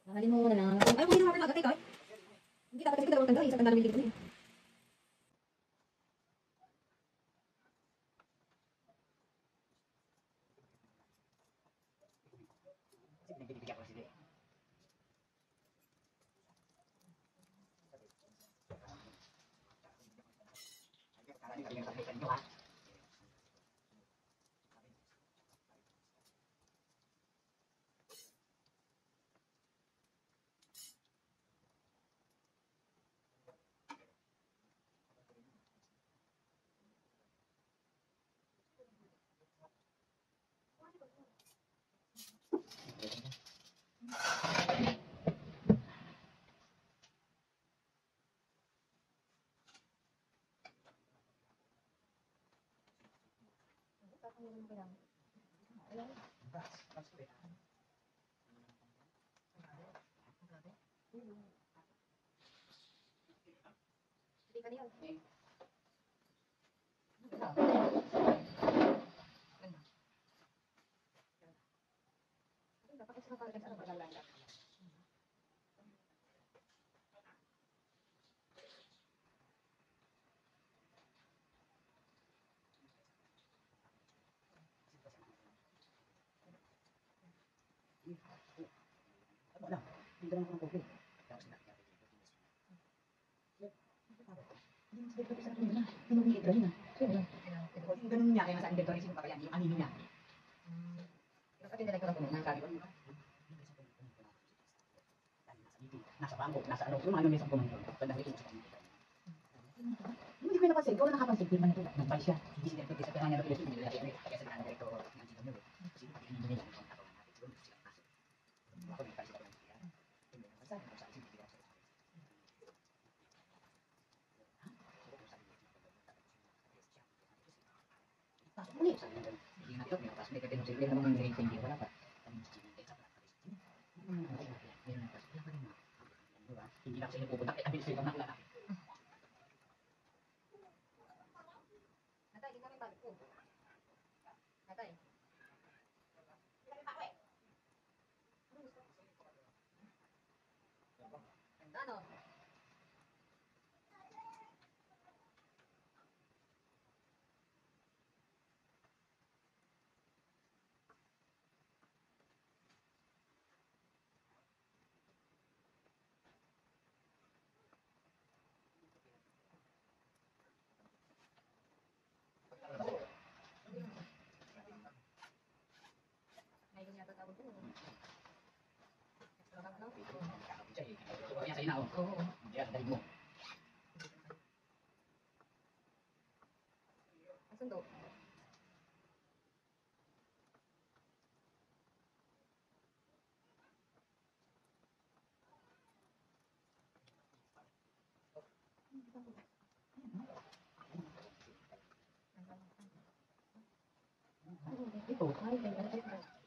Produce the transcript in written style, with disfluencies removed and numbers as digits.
Halin mo na lang. Ay, hindi naman agad ikaw. Hindi dapat kasi dalawang tanda, isang tanda lumilipad niya. Ganun niya, kaya nasa inventory sino pa kaya yung anino niya. At tinalay ko lang puno ng sabi ko. Nasa bangko, nasa ano, yung mga ano may isang puno yun. Bandang ito sa kanila. Hindi ko napansin, ikaw na nakapansin, firma nito, nagbay siya. Hindi siya direktor, sa kanya na ito, hindi nila kaya kaya sa kanila direktor ng Tito Nyo. Kasi hindi nila yung kontato natin, siguro gusto silang pasok. Ako nagpay sila ng kaya. Hindi naman sa akin, sabi siya, pasok ulit. Hindi na ito, may pasok ulit. Kasi sila naman ng hindi wala pa. Hindi na sila pupunta. Kaya abilis sila nakilala. Natay, di kami balik po. Natay. Ano? Ngayon yata tawag ko. Extra lang, no? Kaya sa'yo na ako. Oo. Kaya dahil mo. Asundo. Ito, ay,